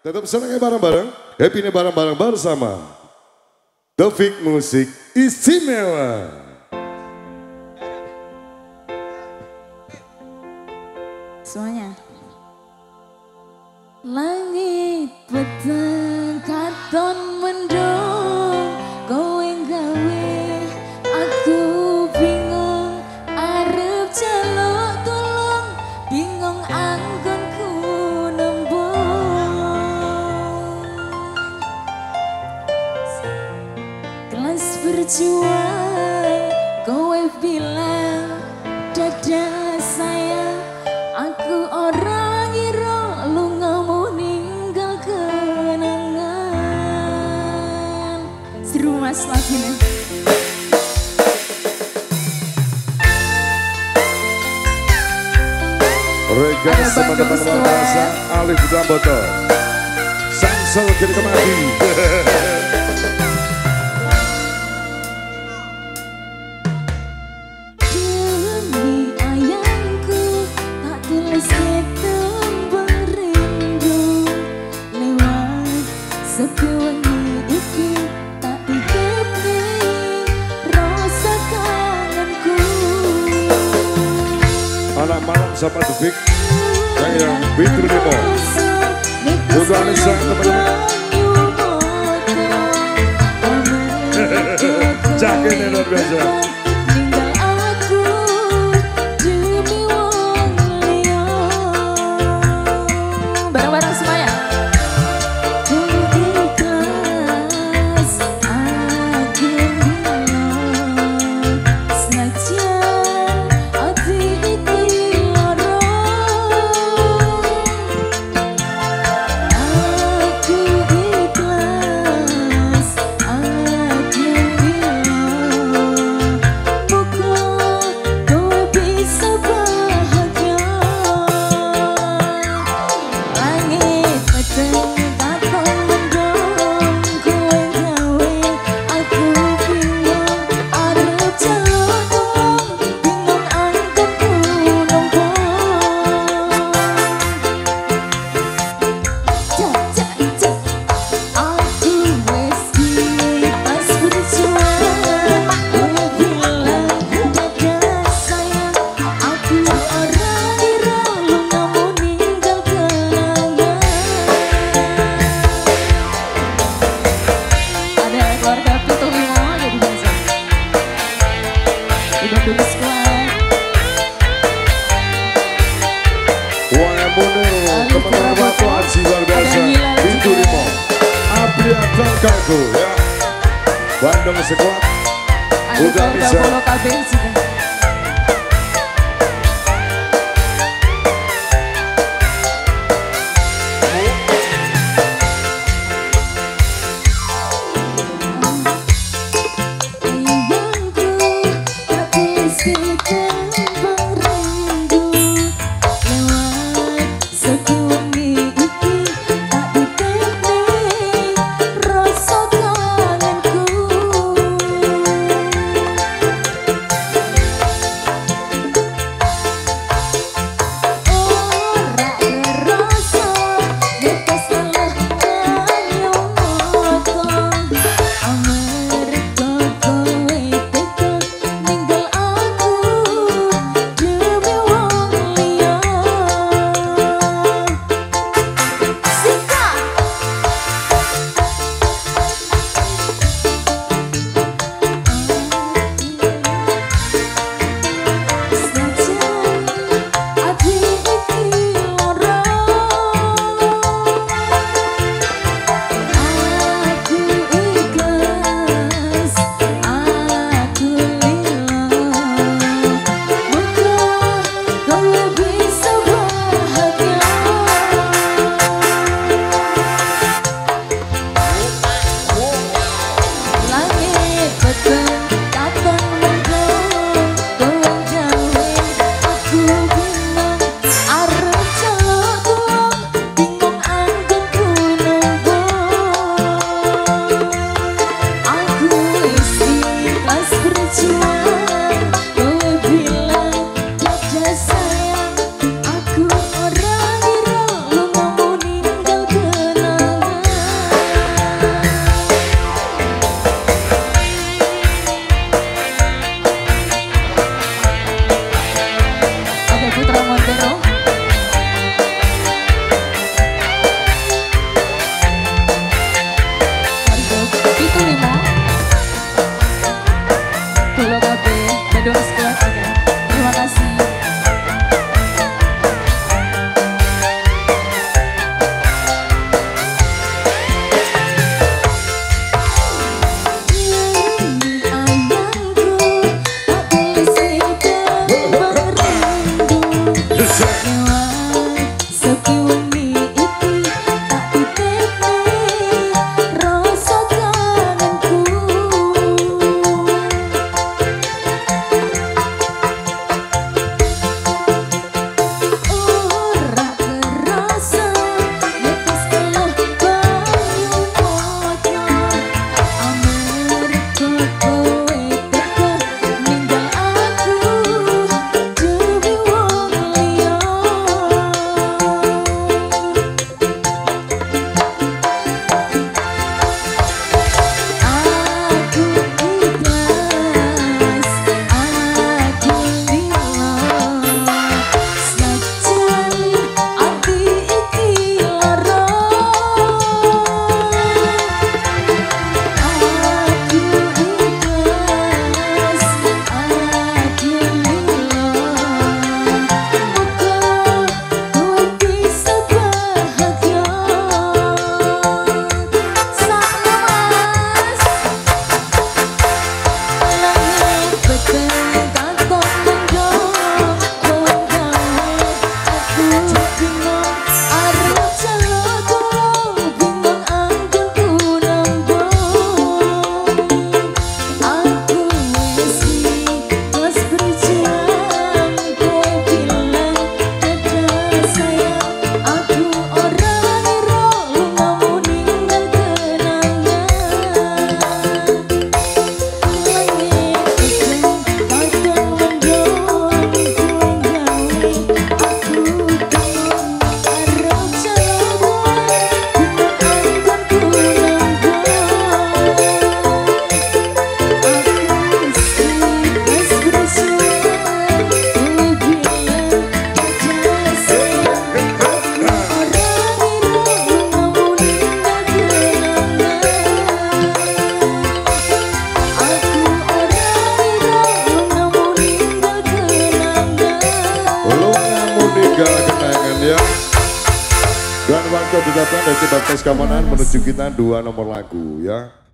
Tetap senangnya bareng-bareng, happy ini bareng-bareng bersama Taufik Musik Istimewa. Semuanya. Langit petang katon mendung, kowe gawe aku bingung, arep jaluk tulung, bingung anggonku nembung. Kelas berjuang, kowe bilang dadah sayang, aku orang iro lungamu ninggal kenangan. Seru mas lagunya. Regas teman-teman warga Alif Damboto, Sangsel kiri kemari. Anak malam sama Taufik, yang Bitru Demo, udah Anissa teman-teman. Jaketnya luar biasa. Bareng-bareng semuanya. Teman-teman waktu aksi luar biasa, Bitru Demo, Apriatan Kaku, ya. Bandung sekuat, udah bisa. ucapkan dari tim Baptis Keamanan menuju kita 2 nomor lagu ya.